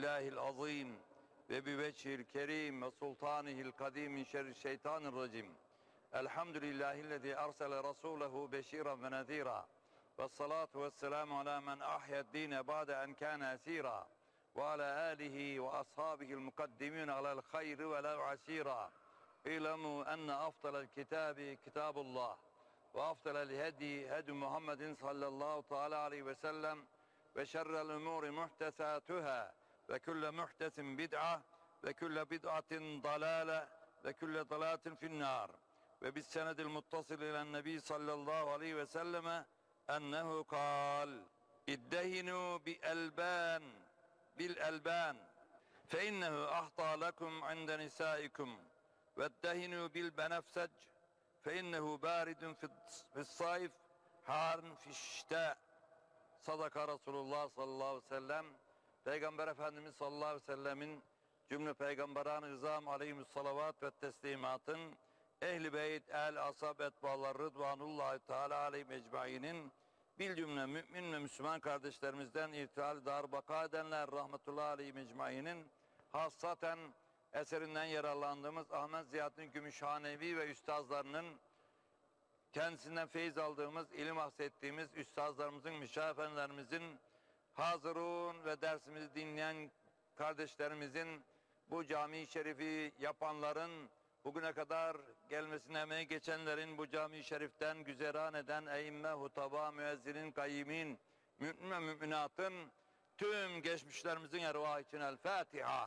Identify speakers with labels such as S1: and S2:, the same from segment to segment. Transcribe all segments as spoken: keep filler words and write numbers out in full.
S1: billahi'l azim ve bi vechihil kerim ve sultanihil kadim min şerri şeytanirracim. Elhamdülillahillezî arsale rasûlehu beşîran ve nezîrâ. Ve salatu ve selamu ala men ahyed-dîne ba'de en kâne esîrâ. Ve ala âlihi ve ashâbihil mukaddimîn alel hayri ve lev asîrâ. İlemû enne afdalel kitâbi kitâbullah. Ve afdalel hedi hedi Muhammedin sallallahu teâlâ aleyhi ve sellem. Ve şerrel umûri muhtesâtuhâ. Ve külle muhtesin bid'a. Ve külle bid'atin dalâle. Ve külle dalâtin finnâr. Ve bis senedil muttasil ilen nebi sallallahu aleyhi ve selleme ennehu kal iddehinu bi elban bil elban fe innehu ahta lekum inde nisaikum ve iddehinu bil benefsec fe innehu baridun fis sayf harun fişte. Sadaka Resulullah sallallahu aleyhi ve sellem. Peygamber Efendimiz sallallahu aleyhi ve sellemin cümle peygamberan-ı izam aleyhissalavat ve teslimatın Ehl-i Beyt, el ashab etbalar rıdvanullahi teala aleyhi mecmainin bil cümle mümin ve Müslüman kardeşlerimizden irtihal dar baka edenler rahmetullahi aleyhi mecmainin hassaten eserinden yararlandığımız Ahmet Ziyaddin Gümüşhanevi ve üstazlarının kendisinden feyiz aldığımız, ilim aksettiğimiz üstazlarımızın, müşahit efendilerimizin hazırun ve dersimizi dinleyen kardeşlerimizin, bu cami-i şerifi yapanların, bugüne kadar gelmesine emeği geçenlerin, bu cami-i şeriften güzeran eden eimme, hutaba, müezzinin, kayyimin, mümin ve müminatın tüm geçmişlerimizin ervahı için El Fatiha.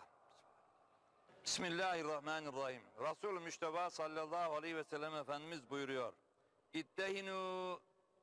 S1: Bismillahirrahmanirrahim. Resul-i Müşteba sallallahu aleyhi ve sellem Efendimiz buyuruyor. İddehinu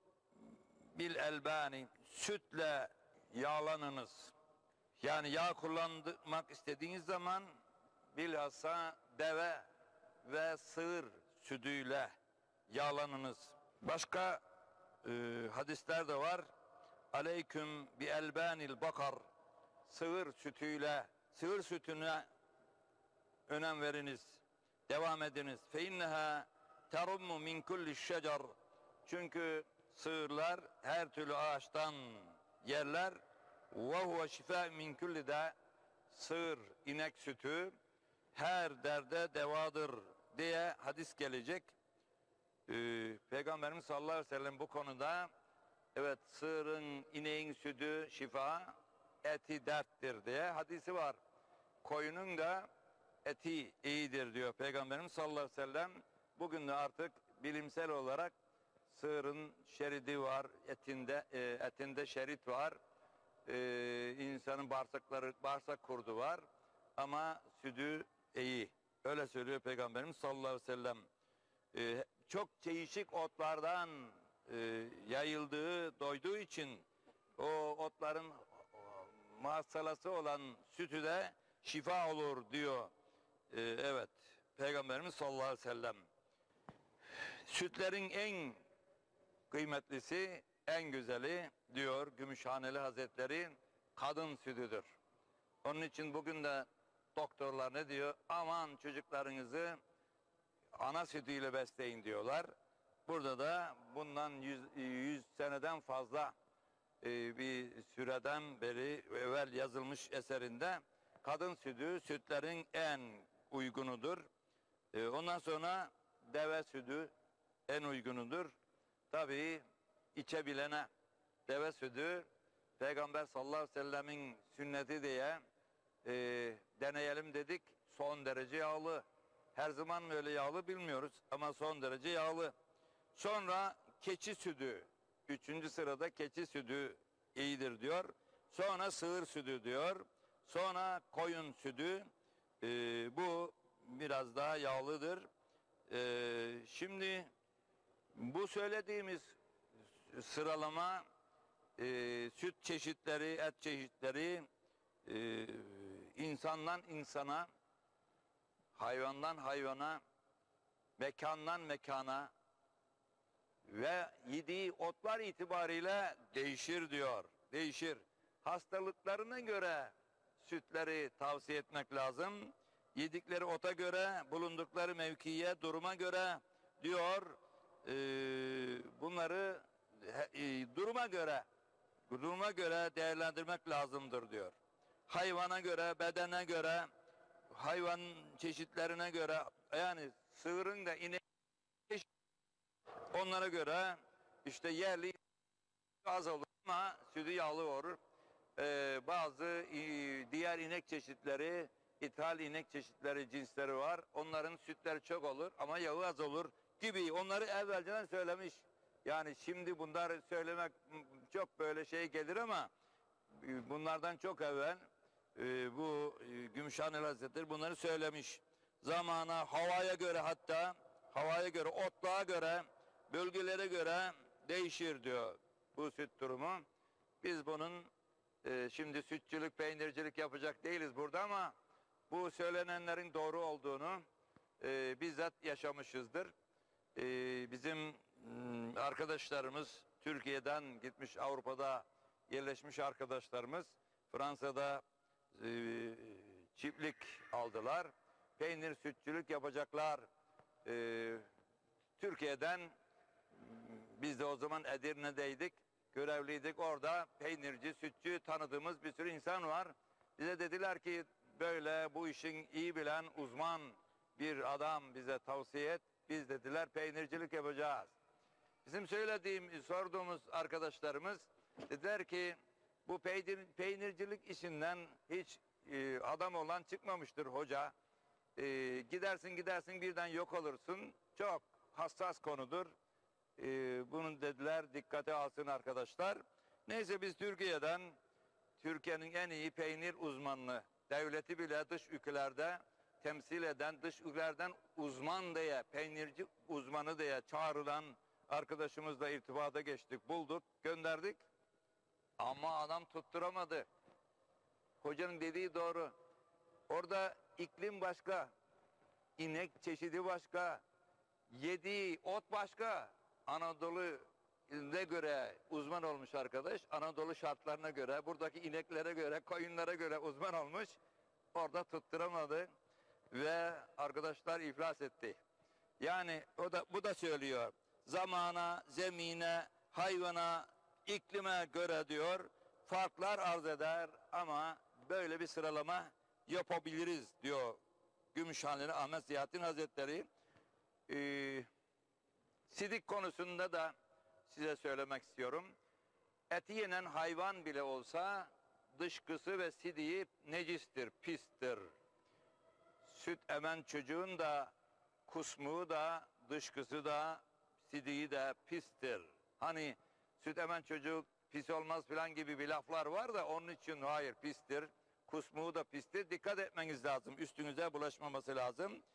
S1: bil elbani, sütle yağlanınız. Yani yağ kullanmak istediğiniz zaman bilhassa deve ve sığır sütüyle yağlanınız. Başka e, hadisler de var. Aleyküm bi elbanil bakar, sığır sütüyle, sığır sütüne önem veriniz. Devam ediniz. Fe inneha terummu min kulli şecer. Çünkü sığırlar her türlü ağaçtan yerler. Ve huve şifa min kulli de, sığır, inek sütü her derde devadır diye hadis gelecek. Ee, Peygamberimiz sallallahu aleyhi ve sellem bu konuda evet sığırın, ineğin sütü şifa, eti derttir diye hadisi var. Koyunun da eti iyidir diyor Peygamberimiz sallallahu aleyhi ve sellem. Bugün de artık bilimsel olarak sığırın şeridi var, etinde e, etinde şerit var. Ee, insanın bağırsakları, bağırsak kurdu var ama sütü iyi. Öyle söylüyor Peygamberimiz sallallahu aleyhi ve sellem. Ee, çok değişik otlardan e, yayıldığı, doyduğu için o otların muhassalası olan sütü de şifa olur diyor. Ee, evet, Peygamberimiz sallallahu aleyhi ve sellem. Sütlerin en kıymetlisi, en güzeli diyor Gümüşhaneli Hazretleri, kadın sütüdür. Onun için bugün de doktorlar ne diyor? Aman çocuklarınızı ana sütüyle besleyin diyorlar. Burada da bundan yüz, yüz seneden fazla e, bir süreden beri evvel yazılmış eserinde kadın sütü sütlerin en uygunudur. E, ondan sonra deve sütü en uygunudur. Tabii içebilene deve sütü Peygamber sallallahu aleyhi ve sellemin sünneti diye e, deneyelim dedik. Son derece yağlı. Her zaman mı öyle yağlı bilmiyoruz ama son derece yağlı. Sonra keçi sütü. Üçüncü sırada keçi sütü iyidir diyor. Sonra sığır sütü diyor. Sonra koyun sütü. E, bu biraz daha yağlıdır. E, şimdi bu söylediğimiz sıralama e, süt çeşitleri, et çeşitleri e, insandan insana, hayvandan hayvana, mekandan mekana ve yediği otlar itibariyle değişir diyor. Değişir. Hastalıklarına göre sütleri tavsiye etmek lazım. Yedikleri ota göre, bulundukları mevkiye, duruma göre diyor. E, bunları e, duruma göre duruma göre değerlendirmek lazımdır diyor. hayvana göre, bedene göre, hayvan çeşitlerine göre, yani sığırın da inek onlara göre işte yerli az olur ama sütü yağlı olur. Ee, bazı e, diğer inek çeşitleri, ithal inek çeşitleri, cinsleri var. Onların sütleri çok olur ama yağı az olur gibi. Onları evvelden söylemiş. Yani şimdi bunları söylemek çok böyle şey gelir ama e, bunlardan çok evvel e, bu e, Gümüşhaneli Hazretleri bunları söylemiş. Zamana, havaya göre, hatta havaya göre, otluğa göre, bölgelere göre değişir diyor bu süt durumu. Biz bunun e, şimdi sütçülük, peynircilik yapacak değiliz burada ama bu söylenenlerin doğru olduğunu e, bizzat yaşamışızdır. E, bizim m, arkadaşlarımız, Türkiye'den gitmiş Avrupa'da yerleşmiş arkadaşlarımız Fransa'da e, çiftlik aldılar. Peynir, sütçülük yapacaklar. E, Türkiye'den, biz de o zaman Edirne'deydik, görevliydik. Orada peynirci, sütçü tanıdığımız bir sürü insan var. Bize dediler ki böyle bu işin iyi bilen uzman bir adam bize tavsiye et. Biz dediler peynircilik yapacağız. Bizim söylediğim, sorduğumuz arkadaşlarımız dediler ki bu peynir, peynircilik işinden hiç e, adam olan çıkmamıştır hoca. E, gidersin gidersin birden yok olursun. Çok hassas konudur. Ee, bunu dediler, dikkate alsın arkadaşlar. Neyse biz Türkiye'den, Türkiye'nin en iyi peynir uzmanını, devleti bile dış ülkelerde temsil eden, dış ülkelerden uzman diye, peynirci uzmanı diye çağrılan arkadaşımızla irtibata geçtik, bulduk, gönderdik. Ama adam tutturamadı. Hocanın dediği doğru. Orada iklim başka, inek çeşidi başka, yediği ot başka. Anadolu'ya göre uzman olmuş arkadaş. Anadolu şartlarına göre, buradaki ineklere göre, koyunlara göre uzman olmuş. Orada tutturamadı ve arkadaşlar iflas etti. Yani o da bu da söylüyor. Zamana, zemine, hayvana, iklime göre diyor farklar arz eder ama böyle bir sıralama yapabiliriz diyor Gümüşhaneli Ahmet Ziyahattin Hazretleri. Ee, Sidik konusunda da size söylemek istiyorum. Eti yenen hayvan bile olsa dışkısı ve sidiği necistir, pistir. Süt emen çocuğun da kusmuğu da, dışkısı da, sidiği de pistir. Hani süt emen çocuk pis olmaz falan gibi bir laflar var da onun için hayır, pistir. Kusmuğu da pistir. Dikkat etmeniz lazım. Üstünüze bulaşmaması lazım.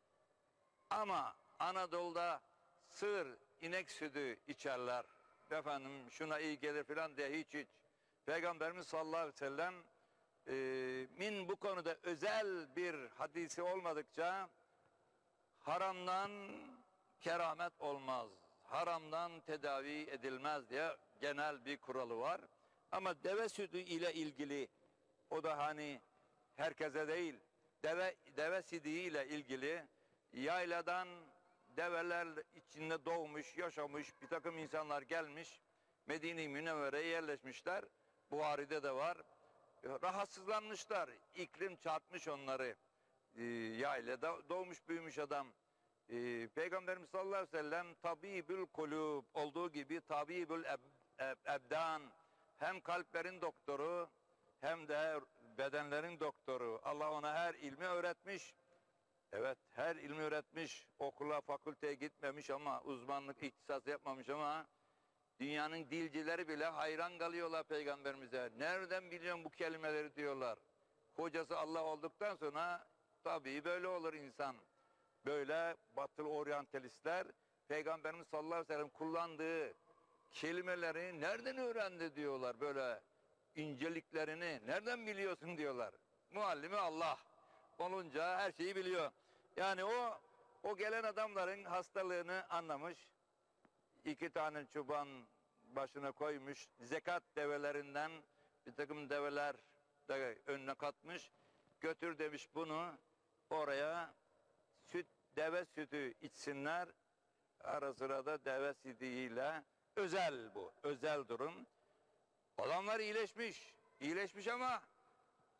S1: Ama Anadolu'da sığır, inek sütü içerler. Efendim şuna iyi gelir falan diye hiç hiç. Peygamberimiz sallallahu aleyhi ve sellem e, min bu konuda özel bir hadisi olmadıkça haramdan keramet olmaz. Haramdan tedavi edilmez diye genel bir kuralı var. Ama deve sütü ile ilgili o da hani herkese değil, deve, deve sidiği ile ilgili yayladan develer içinde doğmuş, yaşamış bir takım insanlar gelmiş, Medine-i Münevvere'ye yerleşmişler. Buhari'de de var. Rahatsızlanmışlar. İklim çarpmış onları. Ee, yaylada doğmuş büyümüş adam. Ee, Peygamberimiz sallallahu aleyhi ve sellem tabibül kulub olduğu gibi tabibül eb, eb, ebdan, hem kalplerin doktoru hem de bedenlerin doktoru. Allah ona her ilmi öğretmiş. Evet, her ilmi öğretmiş, okula, fakülteye gitmemiş ama uzmanlık, ihtisas yapmamış ama dünyanın dilcileri bile hayran kalıyorlar Peygamberimize. Nereden biliyorsun bu kelimeleri diyorlar. Hocası Allah olduktan sonra tabii böyle olur insan. Böyle batılı oryantalistler Peygamberimiz sallallahu aleyhi ve sellem kullandığı kelimeleri nereden öğrendi diyorlar, böyle inceliklerini nereden biliyorsun diyorlar. Muallimi Allah olunca her şeyi biliyor. Yani o o gelen adamların hastalığını anlamış. İki tane çoban başına koymuş. Zekat develerinden bir takım develer de önüne katmış. Götür demiş bunu oraya, süt, deve sütü içsinler. Ara sıra da deve sidiğiyle, özel bu, özel durum. Adamlar iyileşmiş. İyileşmiş ama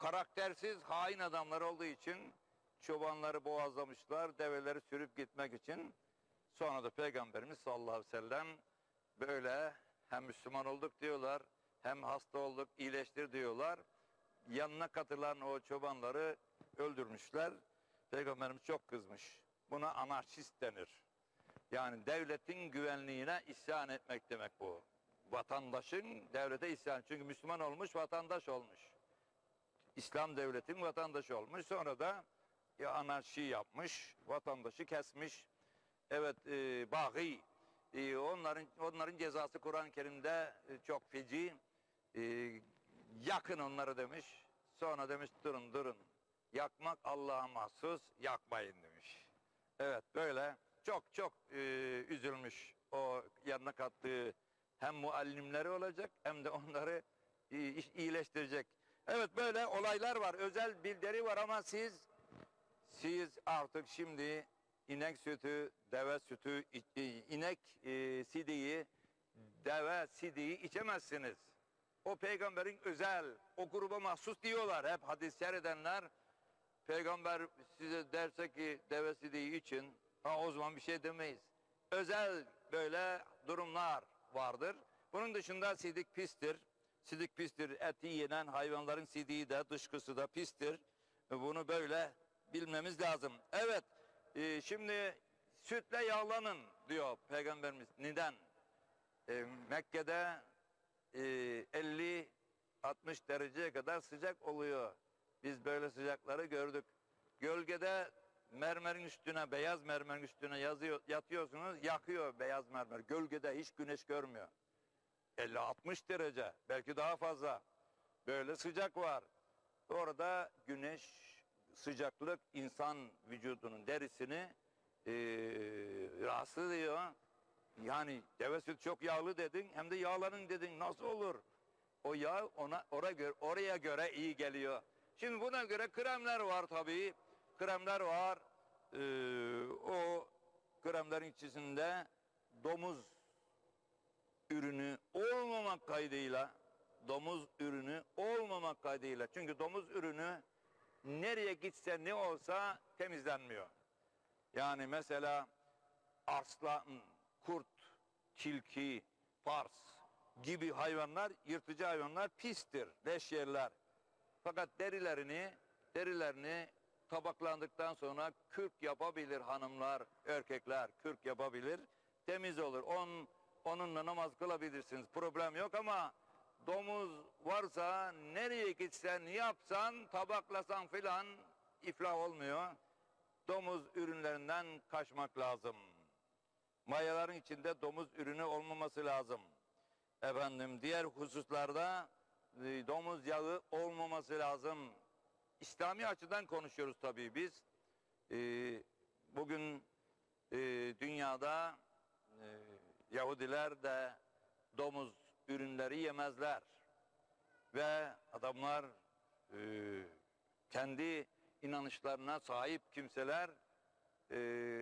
S1: karaktersiz, hain adamlar olduğu için çobanları boğazlamışlar, develeri sürüp gitmek için. Sonra da Peygamberimiz sallallahu aleyhi ve sellem böyle hem Müslüman olduk diyorlar, hem hasta olduk, iyileştir diyorlar. Yanına katılan o çobanları öldürmüşler. Peygamberimiz çok kızmış. Buna anarşist denir. Yani devletin güvenliğine isyan etmek demek bu. Vatandaşın devlete isyan. Çünkü Müslüman olmuş, vatandaş olmuş. İslam devletin vatandaşı olmuş. Sonra da ya anarşi yapmış, vatandaşı kesmiş. Evet, e, bâgî. E, onların onların cezası Kur'an-ı Kerim'de e, çok feci. E, yakın onları demiş. Sonra demiş durun durun. Yakmak Allah'a mahsus, yakmayın demiş. Evet, böyle çok çok e, üzülmüş. O yanına kattığı hem muallimleri olacak hem de onları e, iyileştirecek. Evet, böyle olaylar var. Özel bildiri var ama siz siz artık şimdi inek sütü, deve sütü, inek e, sidiği, deve sidiği içemezsiniz. O peygamberin özel, o gruba mahsus diyorlar. Hep hadis seyredenler, peygamber size derse ki deve sidiği için, ha o zaman bir şey demeyiz. Özel böyle durumlar vardır. Bunun dışında sidik pistir. Sidik pistir. Eti yenen hayvanların sidiği de, dışkısı da pistir. Bunu böyle bilmemiz lazım. Evet, e, şimdi sütle yağlanın diyor Peygamberimiz. Neden? E, Mekke'de e, elli altmış dereceye kadar sıcak oluyor. Biz böyle sıcakları gördük. Gölgede mermerin üstüne, beyaz mermerin üstüne yazıyor, yatıyorsunuz, yakıyor beyaz mermer. Gölgede hiç güneş görmüyor. elli altmış derece, belki daha fazla. Böyle sıcak var. Orada güneş, sıcaklık insan vücudunun derisini e, rahatsız ediyor. Yani deve sütü çok yağlı dedin, hem de yağlanın dedin, nasıl olur? O yağ ona oraya göre, oraya göre iyi geliyor. Şimdi buna göre kremler var tabii. Kremler var. Ee, o kremlerin içerisinde domuz ürünü olmamak kaydıyla domuz ürünü olmamak kaydıyla. Çünkü domuz ürünü nereye gitse ne olsa temizlenmiyor. Yani mesela arslan, kurt, tilki, pars gibi hayvanlar, yırtıcı hayvanlar pistir, leş yerler. Fakat derilerini, derilerini tabaklandıktan sonra kürk yapabilir hanımlar, erkekler kürk yapabilir, temiz olur. On, onunla namaz kılabilirsiniz, problem yok ama domuz varsa nereye gitsen, yapsan, tabaklasan filan iflah olmuyor. Domuz ürünlerinden kaçmak lazım. Mayaların içinde domuz ürünü olmaması lazım. Efendim, diğer hususlarda e, domuz yağı olmaması lazım. İslami açıdan konuşuyoruz tabii biz. E, bugün e, dünyada e, Yahudiler de domuz ürünleri yemezler. Ve adamlar e, kendi inanışlarına sahip kimseler e,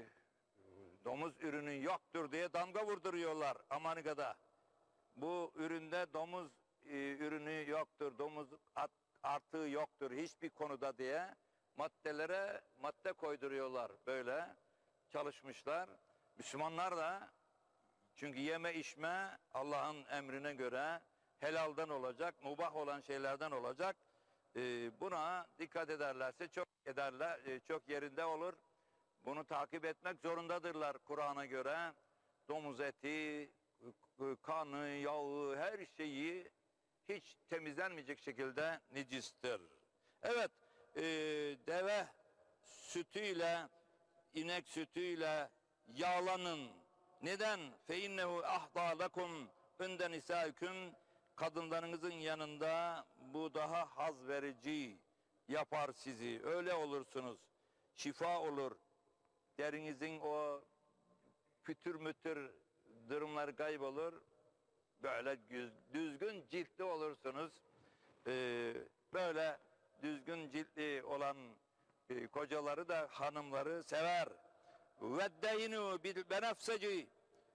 S1: domuz ürünü yoktur diye damga vurduruyorlar Amerika'da. Bu üründe domuz e, ürünü yoktur, domuz at, artığı yoktur hiçbir konuda diye maddelere madde koyduruyorlar, böyle çalışmışlar. Müslümanlar da, çünkü yeme içme Allah'ın emrine göre helalden olacak, mubah olan şeylerden olacak. E, buna dikkat ederlerse çok ederler, e, çok yerinde olur. Bunu takip etmek zorundadırlar Kur'an'a göre. Domuz eti, kanı, yağı, her şeyi hiç temizlenmeyecek şekilde necistir. Evet, e, deve sütüyle, inek sütüyle yağlanın. Neden? فَاِنَّهُ اَحْضَى لَكُمْ اِنْدَ نِسَائِكُمْ Kadınlarınızın yanında bu daha haz verici yapar sizi. Öyle olursunuz. Şifa olur. Derinizin o pütür mütür durumları kaybolur. Böyle düzgün ciltli olursunuz. Ee, böyle düzgün ciltli olan e, kocaları da hanımları sever. وَدَّيْنُوا بِالْبَنَفْسَجِ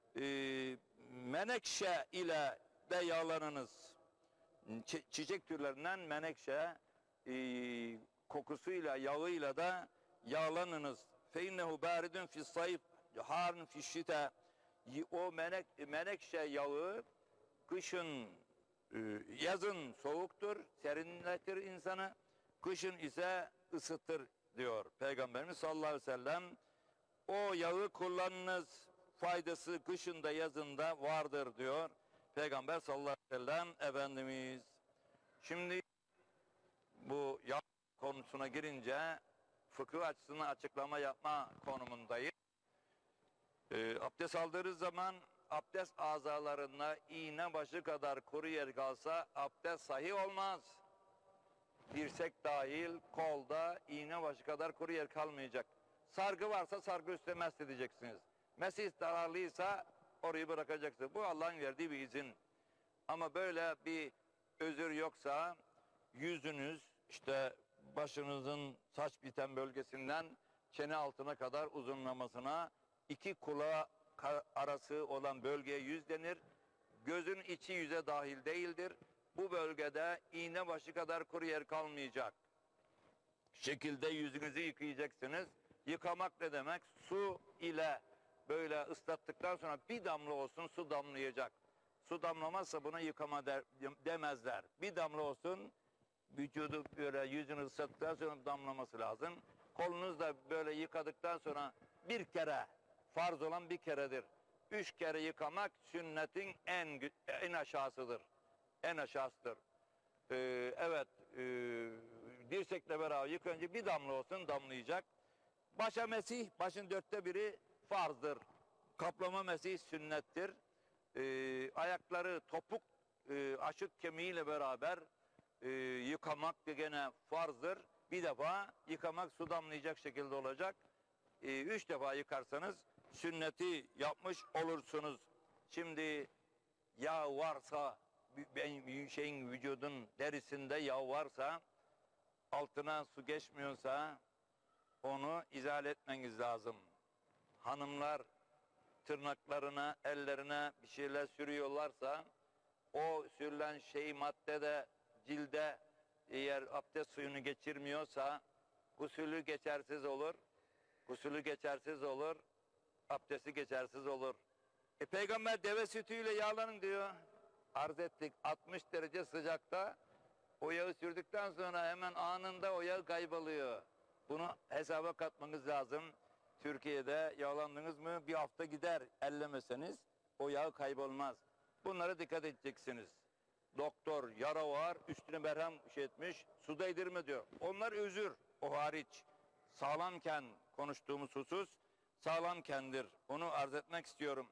S1: Menekşe ile de yağlanınız. Çi çiçek türlerinden menekşe e, kokusuyla, yağıyla da yağlanınız. Fe innehu baridun fis sayf, harun fiş şita. O menek, menekşe yağı kışın, e, yazın soğuktur, serinletir insanı. Kışın ise ısıtır diyor Peygamberimiz sallallahu aleyhi ve sellem. O yağı kullanınız, faydası kışında yazında vardır diyor Peygamber sallallahu aleyhi ve sellem Efendimiz. Şimdi bu yağ konusuna girince fıkıh açısından açıklama yapma konumundayım. E, abdest aldığınız zaman abdest azalarında iğne başı kadar kuru yer kalsa abdest sahih olmaz. Dirsek dahil kolda iğne başı kadar kuru yer kalmayacak. Sargı varsa sargı üstüne mest edeceksiniz. Mesih zararlıysa orayı bırakacaksınız. Bu Allah'ın verdiği bir izin. Ama böyle bir özür yoksa yüzünüz işte başınızın saç biten bölgesinden çene altına kadar uzunlamasına iki kulağı arası olan bölgeye yüz denir. Gözün içi yüze dahil değildir. Bu bölgede iğne başı kadar kuru yer kalmayacak şekilde yüzünüzü yıkayacaksınız. Yıkamak ne demek? Su ile böyle ıslattıktan sonra bir damla olsun su damlayacak. Su damlamazsa buna yıkama der, demezler. Bir damla olsun, vücudu böyle yüzünü ıslattıktan sonra damlaması lazım. Kolunuz da böyle yıkadıktan sonra bir kere, farz olan bir keredir. Üç kere yıkamak sünnetin en en aşağısıdır. En aşağısıdır. Ee, evet, e, dirsekle beraber yıkayınca bir damla olsun damlayacak. Başa mesih, başın dörtte biri farzdır. Kaplama mesih sünnettir. Ee, ayakları topuk e, aşık kemiğiyle beraber e, yıkamak da gene farzdır. Bir defa yıkamak su damlayacak şekilde olacak. E, üç defa yıkarsanız sünneti yapmış olursunuz. Şimdi yağ varsa, bir şeyin vücudun derisinde yağ varsa, altına su geçmiyorsa onu izale etmeniz lazım. Hanımlar tırnaklarına, ellerine bir şeyler sürüyorlarsa o sürülen şey maddede cilde eğer abdest suyunu geçirmiyorsa gusülü geçersiz olur. Gusülü geçersiz olur. Abdesti geçersiz olur. E, Peygamber deve sütüyle yağlanın diyor. Arz ettik altmış derece sıcakta o yağı sürdükten sonra hemen anında o yağ kayboluyor. Bunu hesaba katmanız lazım. Türkiye'de yağlandınız mı bir hafta gider ellemeseniz o yağ kaybolmaz. Bunlara dikkat edeceksiniz. Doktor yara var üstüne merhem şey etmiş su değdirme diyor. Onlar özür o hariç. Sağlamken konuştuğumuz husus sağlamkendir. Onu arz etmek istiyorum.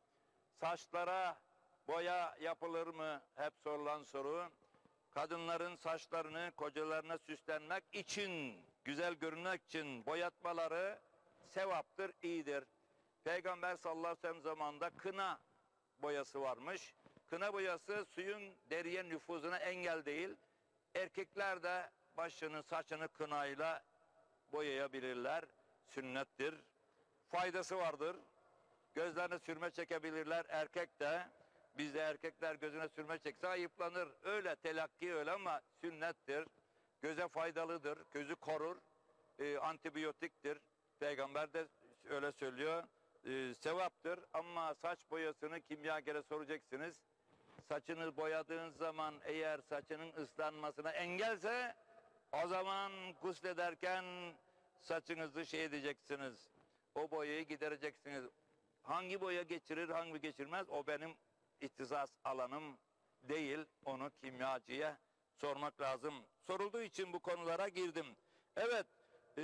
S1: Saçlara boya yapılır mı? Hep sorulan soru. Kadınların saçlarını kocalarına süslenmek için, güzel görünmek için boyatmaları sevaptır, iyidir. Peygamber sallallahu aleyhi ve sellem zamanında kına boyası varmış. Kına boyası suyun deriye nüfuzuna engel değil. Erkekler de başını, saçını kınayla boyayabilirler. Sünnettir. Faydası vardır. Gözlerine sürme çekebilirler. Erkek de, bizde erkekler gözüne sürme çekse ayıplanır. Öyle telakki öyle ama sünnettir. Göze faydalıdır. Gözü korur. E, antibiyotiktir. Peygamber de öyle söylüyor. E, sevaptır ama saç boyasını kimyagere soracaksınız. Saçını boyadığın zaman eğer saçının ıslanmasına engelse o zaman guslederken saçınızı şey edeceksiniz. O boyayı gidereceksiniz. Hangi boya geçirir, hangi geçirmez o benim ihtisas alanım değil. Onu kimyacıya sormak lazım. Sorulduğu için bu konulara girdim. Evet, ee,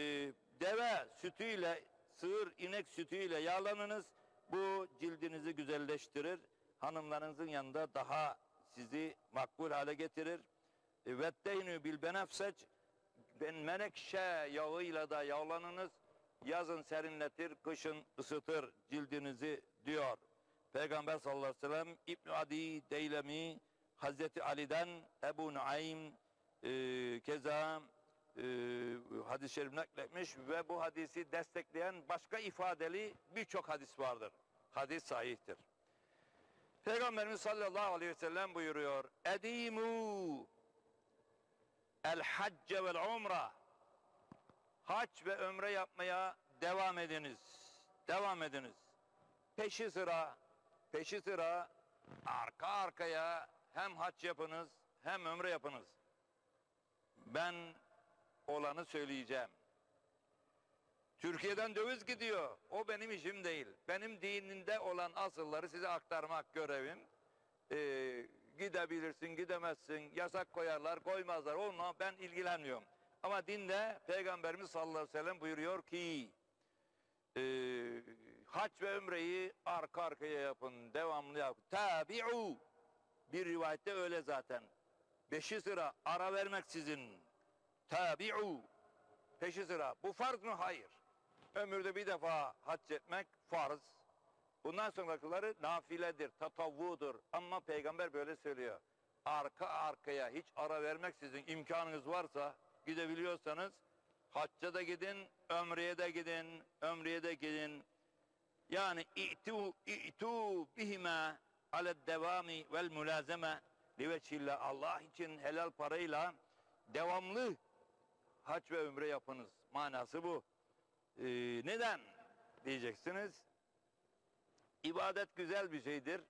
S1: deve sütüyle, sığır, inek sütüyle yağlanınız. Bu cildinizi güzelleştirir. Hanımlarınızın yanında daha sizi makbul hale getirir. Vetteynu bil benefseç, ben menekşe yağıyla da yağlanınız. Yazın serinletir, kışın ısıtır cildinizi diyor. Peygamber sallallahu aleyhi ve sellem İbn Adi Deylemi Hazreti Ali'den Ebu Nuaym e, keza e, hadis-i şerif nakletmiş ve bu hadisi destekleyen başka ifadeli birçok hadis vardır. Hadis sahihtir. Peygamberimiz sallallahu aleyhi ve sellem buyuruyor. Edimu El hacce vel umra. Hac ve ömre yapmaya devam ediniz. Devam ediniz. Peşi sıra, peşi sıra, arka arkaya hem hac yapınız hem ömre yapınız. Ben olanı söyleyeceğim. Türkiye'den döviz gidiyor. O benim işim değil. Benim dininde olan asılları size aktarmak görevim. Ee, gidebilirsin, gidemezsin, yasak koyarlar, koymazlar. Onunla ben ilgilenmiyorum. Ama dinde Peygamberimiz sallallahu aleyhi ve sellem buyuruyor ki e, hac ve ömreyi arka arkaya yapın, devamlı yapın. Tabi'u. Bir rivayette öyle zaten. Beşi sıra ara vermeksizin. Tabi'u. Peşi sıra. Bu farz mı? Hayır. Ömürde bir defa hac etmek farz. Bundan sonrakileri nafiledir, tatavvudur. Ama Peygamber böyle söylüyor. Arka arkaya hiç ara vermeksizin imkanınız varsa, gidebiliyorsanız hacca da gidin, ömreye de gidin, ömreye de gidin. Yani i'tu i'tu bihima aled devami vel mulazeme liveçillah. Allah için helal parayla devamlı hac ve ömre yapınız. Manası bu. Ee, neden diyeceksiniz? İbadet güzel bir şeydir.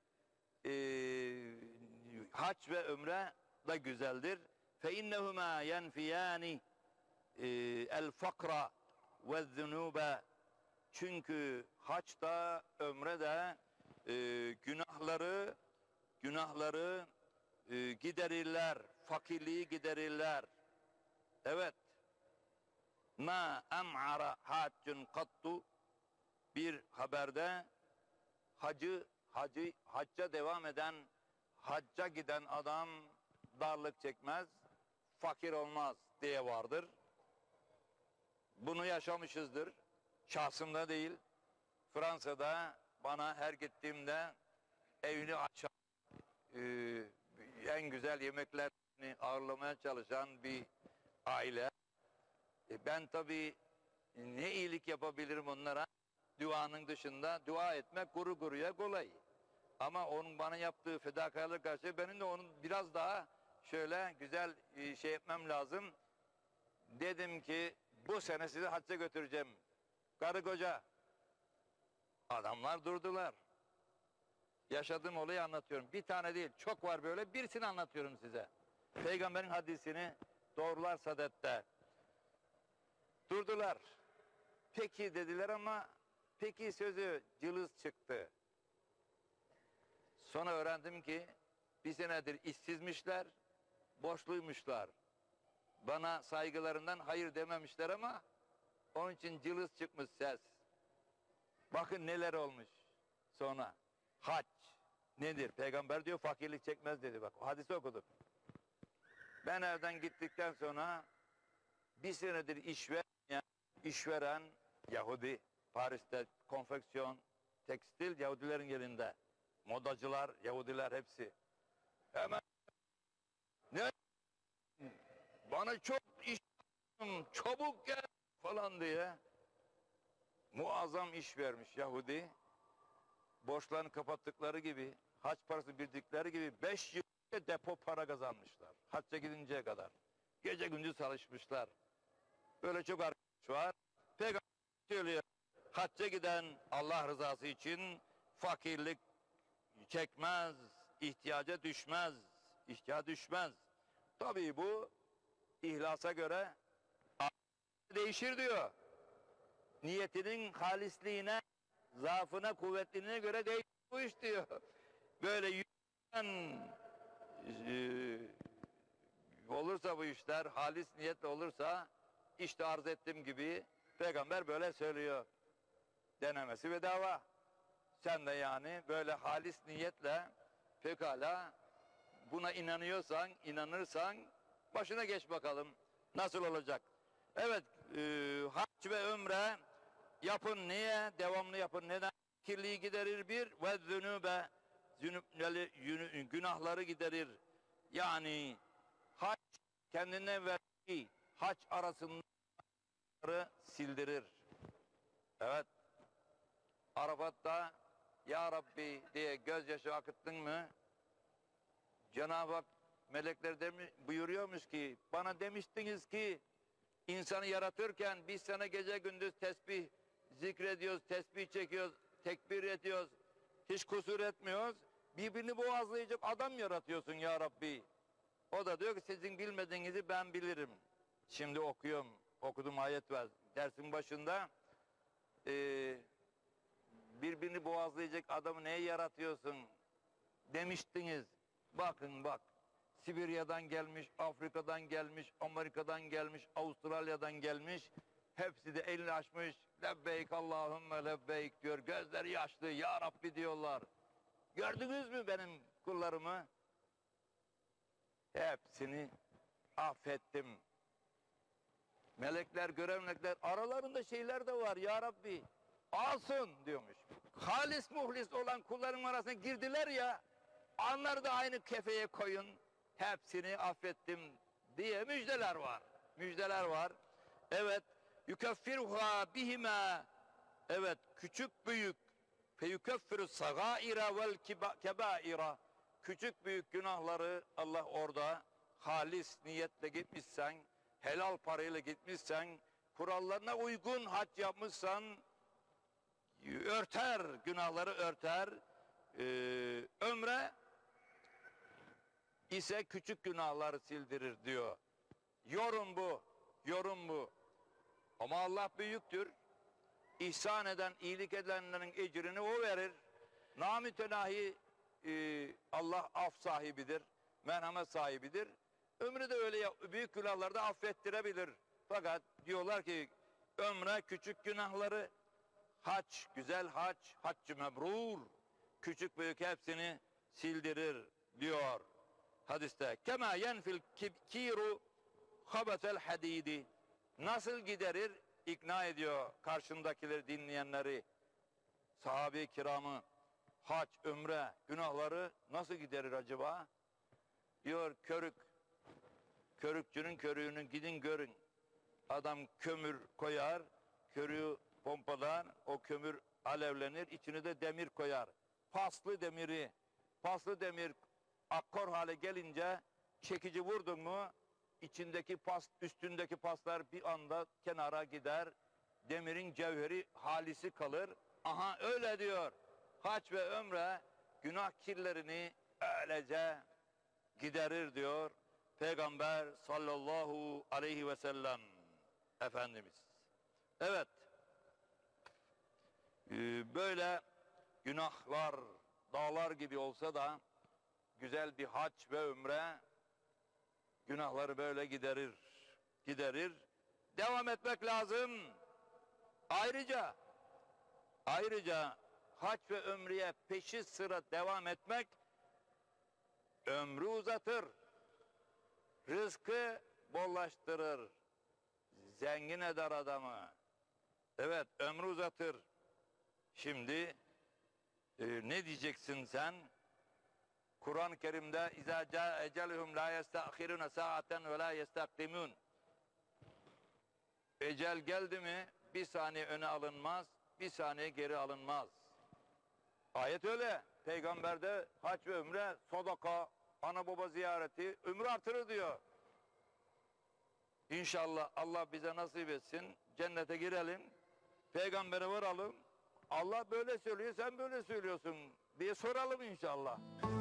S1: Ee, hac ve ömre da güzeldir. Fe innehuma yenfiyani el fakra ve zunube. Çünkü hac da ömre de e, günahları günahları e, giderirler, fakirliği giderirler. Evet. Ma em'ara haccun kattu. Bir haberde hacı hacı hacca devam eden, hacca giden adam darlık çekmez, fakir olmaz diye vardır. Bunu yaşamışızdır. Şahsımda değil. Fransa'da bana her gittiğimde evini açan, e, en güzel yemeklerini ağırlamaya çalışan bir aile. E, ben tabii ne iyilik yapabilirim onlara? Duanın dışında dua etmek kuru kuruya kolay. Ama onun bana yaptığı fedakarlık karşı benim de onun biraz daha şöyle güzel şey etmem lazım. Dedim ki bu sene sizi hacca götüreceğim. Karı koca. Adamlar durdular. Yaşadığım olayı anlatıyorum. Bir tane değil, çok var böyle. Birisini anlatıyorum size. Peygamberin hadisini doğrular sadette. Durdular. Peki dediler ama peki sözü cılız çıktı. Sonra öğrendim ki bir senedir işsizmişler, boşluymuşlar. Bana saygılarından hayır dememişler ama onun için cılız çıkmış ses. Bakın neler olmuş sonra. Hac nedir? Peygamber diyor fakirlik çekmez dedi bak. O hadisi okudum. Ben evden gittikten sonra bir senedir işveren, işveren Yahudi, Paris'te konfeksiyon, tekstil Yahudilerin yerinde. Modacılar, Yahudiler hepsi. Hemen ne? Bana çok iş çabuk gel falan diye muazzam iş vermiş Yahudi. Borçlarını kapattıkları gibi, hac parası bildikleri gibi beş yıl depo para kazanmışlar. Hacca gidinceye kadar. Gece gündüz çalışmışlar. Böyle çok arkadaş var. Peygamber söylüyor. Hacca giden Allah rızası için fakirlik çekmez, ihtiyaca düşmez, ihtiyaca düşmez. Tabii bu ihlasa göre değişir diyor. Niyetinin halisliğine, zaafına, kuvvetliliğine göre değişir bu iş diyor. Böyle yüzden e, olursa bu işler, halis niyetle olursa işte arz ettiğim gibi Peygamber böyle söylüyor. Denemesi bedava. Sen de yani böyle halis niyetle pekala buna inanıyorsan, inanırsan başına geç bakalım. Nasıl olacak? Evet, e, hac ve ömre yapın. Niye? Devamlı yapın. Neden? Kirliği giderir bir ve zünübe günahları giderir. Yani hac kendine verdiği hac arasındaları sildirir. Evet. Arafat'ta Ya Rabbi diye gözyaşı akıttın mı Cenab-ı Hak melekler demi, buyuruyormuş ki bana demiştiniz ki insanı yaratırken biz sana gece gündüz tesbih zikrediyoruz, tesbih çekiyoruz, tekbir ediyoruz, hiç kusur etmiyoruz. Birbirini boğazlayacak adam yaratıyorsun ya Rabbi. O da diyor ki sizin bilmediğinizi ben bilirim. Şimdi okuyorum, okudum ayet var. Dersin başında e, birbirini boğazlayacak adamı neye yaratıyorsun demiştiniz. Bakın bak, Sibirya'dan gelmiş, Afrika'dan gelmiş, Amerika'dan gelmiş, Avustralya'dan gelmiş. Hepsi de elini açmış. Lebbeyk Allahümme lebbeyk diyor. Gözleri yaşlı. Ya Rabbi diyorlar. Gördünüz mü benim kullarımı? Hepsini affettim. Melekler, görev melekler, aralarında şeyler de var ya Rabbi. Alsın diyormuş. Halis muhlis olan kulların arasına girdiler ya, onları da aynı kefeye koyun. Hepsini affettim diye müjdeler var. Müjdeler var. Evet. Yukeffiruha bihima. Evet, küçük büyük. Fe yukeffiru sagaira vel kebaira. Küçük büyük günahları Allah orada halis niyetle gitmişsen, helal parayla gitmişsen, kurallarına uygun hac yapmışsan örter, günahları örter. Ee, ömre ise küçük günahları sildirir diyor. Yorum bu, yorum bu. Ama Allah büyüktür. İhsan eden, iyilik edenlerin ecrini o verir. Namütenahi e, Allah af sahibidir, merhamet sahibidir. Ömrü de öyle büyük günahları affettirebilir. Fakat diyorlar ki ömre küçük günahları, hac, güzel hac, haccı mebrur, küçük büyük hepsini sildirir diyor hadiste. Kema yenfil kiru habetel hadidi. Nasıl giderir? İkna ediyor karşındakileri, dinleyenleri, sahabe-i kiramı. Hac, ömre, günahları nasıl giderir acaba? Diyor körük, körükçünün körüğünü gidin görün. Adam kömür koyar, körüğü pompalar, o kömür alevlenir, içine de demir koyar. Paslı demiri, paslı demir akkor hale gelince çekici vurdun mu, içindeki pas, üstündeki paslar bir anda kenara gider, demirin cevheri halisi kalır. Aha öyle diyor. Hac ve ömre günah kirlerini öylece giderir diyor Peygamber sallallahu aleyhi ve sellem Efendimiz. Evet, ee, böyle günahlar dağlar gibi olsa da güzel bir hac ve ömre günahları böyle giderir, giderir. Devam etmek lazım. Ayrıca, ayrıca hac ve ömreye peşi sıra devam etmek ömrü uzatır, rızkı bollaştırır, zengin eder adamı. Evet, ömrü uzatır. Şimdi e, ne diyeceksin sen? Kur'an-ı Kerim'de İzâ câ eceluhum lâ yestâkhirûne sâaten ve lâ yestakdimûn. Ecel geldi mi bir saniye öne alınmaz, bir saniye geri alınmaz. Ayet öyle. Peygamber'de hac ve ömre, sadaka, ana baba ziyareti ömrü artırır diyor. İnşallah Allah bize nasip etsin, cennete girelim, Peygamber'e varalım. Allah böyle söylüyor, sen böyle söylüyorsun diye soralım inşallah.